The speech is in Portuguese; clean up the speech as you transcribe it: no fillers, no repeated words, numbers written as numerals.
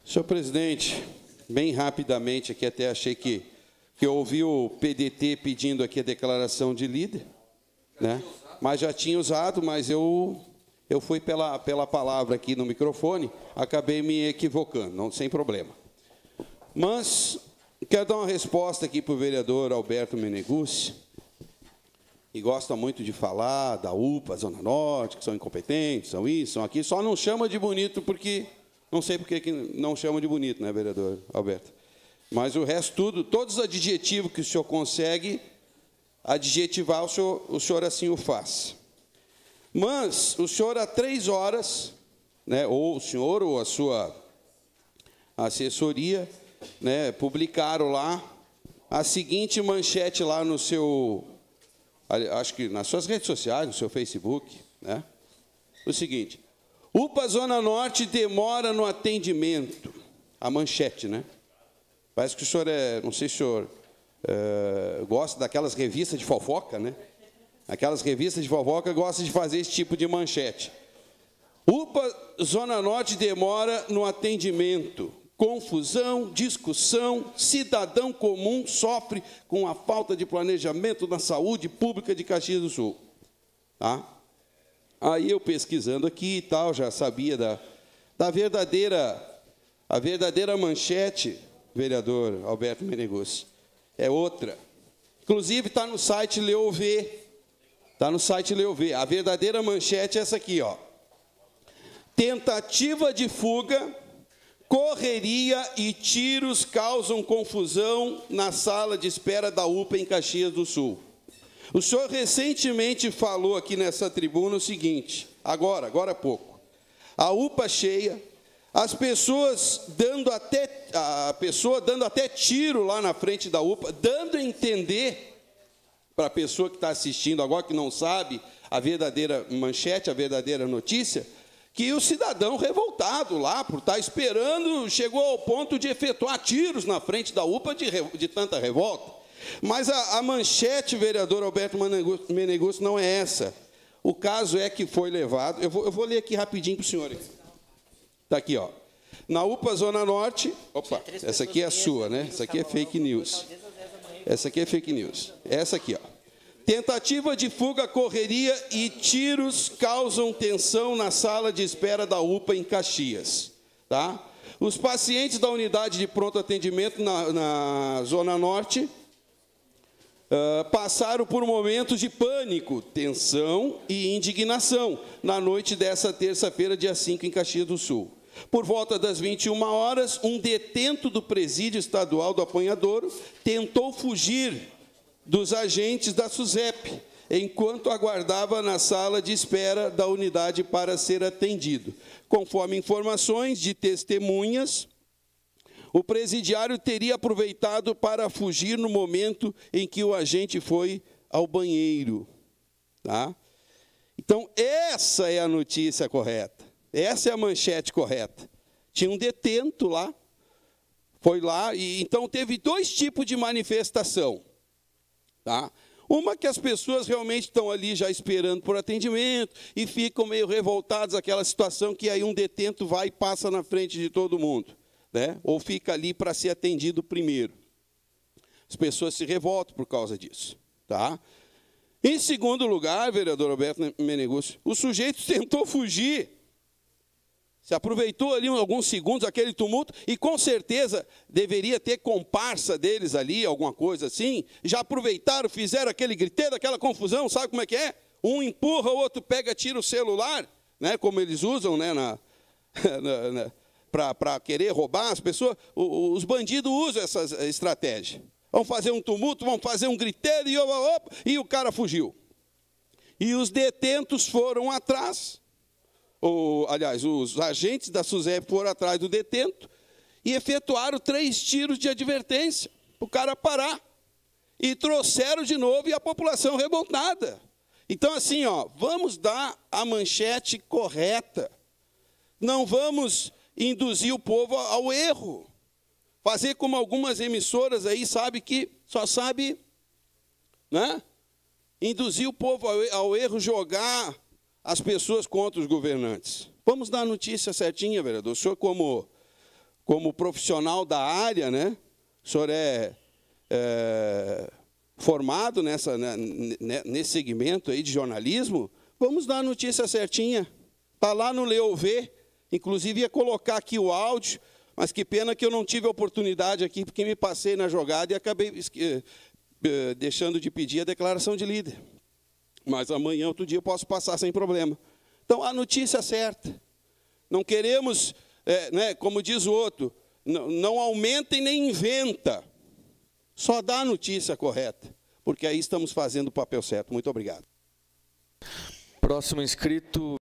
Senhor presidente, bem rapidamente aqui, até achei que eu ouvi o PDT pedindo aqui a declaração de líder, né? Mas já tinha usado, mas eu fui pela palavra aqui no microfone, acabei me equivocando, não, sem problema. Mas quero dar uma resposta aqui para o vereador Alberto Meneguzzi, que gosta muito de falar da UPA, Zona Norte, que são incompetentes, são isso, são aquilo, só não chama de bonito porque... Não sei por que não chama de bonito, né, vereador Alberto? Mas o resto tudo, todos os adjetivos que o senhor consegue adjetivar, o senhor assim o faz. Mas o senhor, há 3 horas, né, ou o senhor ou a sua assessoria, né, publicaram lá a seguinte manchete lá no seu, acho que nas suas redes sociais, no seu Facebook, né? O seguinte: UPA Zona Norte demora no atendimento. A manchete, né? Parece que o senhor não sei se o senhor gosta daquelas revistas de fofoca, né? Aquelas revistas de fofoca gostam de fazer esse tipo de manchete. UPA Zona Norte demora no atendimento. Confusão, discussão, cidadão comum sofre com a falta de planejamento na saúde pública de Caxias do Sul. Tá? Aí eu pesquisando aqui e tal, já sabia da verdadeira manchete, vereador Alberto Meneguzzi, é outra. Inclusive está no site Leovê, está no site Leovê. A verdadeira manchete é essa aqui, ó. Tentativa de fuga, correria e tiros causam confusão na sala de espera da UPA em Caxias do Sul. O senhor recentemente falou aqui nessa tribuna o seguinte, agora há pouco, a UPA cheia, as pessoas dando até tiro lá na frente da UPA, dando a entender para a pessoa que está assistindo agora, que não sabe a verdadeira manchete, a verdadeira notícia, que o cidadão revoltado lá, por estar esperando, chegou ao ponto de efetuar tiros na frente da UPA de tanta revolta. Mas a manchete, vereador Alberto Meneguzzi, não é essa. O caso é que foi levado... Eu vou ler aqui rapidinho para o senhor. Está aqui, ó. Na UPA Zona Norte... Opa, essa aqui é a sua, né? Essa aqui é fake news. Essa aqui é fake news. Essa aqui, ó. Tentativa de fuga, correria e tiros causam tensão na sala de espera da UPA em Caxias. Tá? Os pacientes da unidade de pronto atendimento na Zona Norte... passaram por momentos de pânico, tensão e indignação na noite dessa terça-feira, dia 5, em Caxias do Sul. Por volta das 21 horas, um detento do presídio estadual do Apanhadouro tentou fugir dos agentes da SUSEP, enquanto aguardava na sala de espera da unidade para ser atendido. Conforme informações de testemunhas, o presidiário teria aproveitado para fugir no momento em que o agente foi ao banheiro. Tá? Então, essa é a notícia correta. Essa é a manchete correta. Tinha um detento lá, foi lá, e então teve 2 tipos de manifestação. Tá? Uma que as pessoas realmente estão ali já esperando por atendimento e ficam meio revoltados, aquela situação que aí um detento vai e passa na frente de todo mundo. Né? Ou fica ali para ser atendido primeiro. As pessoas se revoltam por causa disso. Tá? Em segundo lugar, vereador Alberto Meneguzzi, o sujeito tentou fugir. Se aproveitou ali alguns segundos, aquele tumulto, e com certeza deveria ter comparsa deles ali, alguma coisa assim. Já aproveitaram, fizeram aquele griteiro, aquela confusão, sabe como é que é? Um empurra, o outro pega, tira o celular, né? Como eles usam, né? Para querer roubar as pessoas, os bandidos usam essa estratégia. Vão fazer um tumulto, vão fazer um griteiro e o cara fugiu. E os detentos foram atrás, aliás, os agentes da SUSEP foram atrás do detento e efetuaram 3 tiros de advertência, para o cara parar. E trouxeram de novo e a população revoltada. Então, assim, ó, vamos dar a manchete correta. Não vamos induzir o povo ao erro. Fazer como algumas emissoras aí, sabe que só sabe, né? Induzir o povo ao erro, jogar as pessoas contra os governantes. Vamos dar a notícia certinha, vereador. O senhor, como como profissional da área, né? O senhor é formado nesse segmento aí de jornalismo, vamos dar a notícia certinha. Está lá no Leu Vê, inclusive ia colocar aqui o áudio, mas que pena que eu não tive a oportunidade aqui, porque me passei na jogada e acabei deixando de pedir a declaração de líder. Mas amanhã, outro dia, eu posso passar sem problema. Então, a notícia certa. Não queremos, como diz o outro, não aumenta e nem inventa. Só dá a notícia correta, porque aí estamos fazendo o papel certo. Muito obrigado. Próximo inscrito.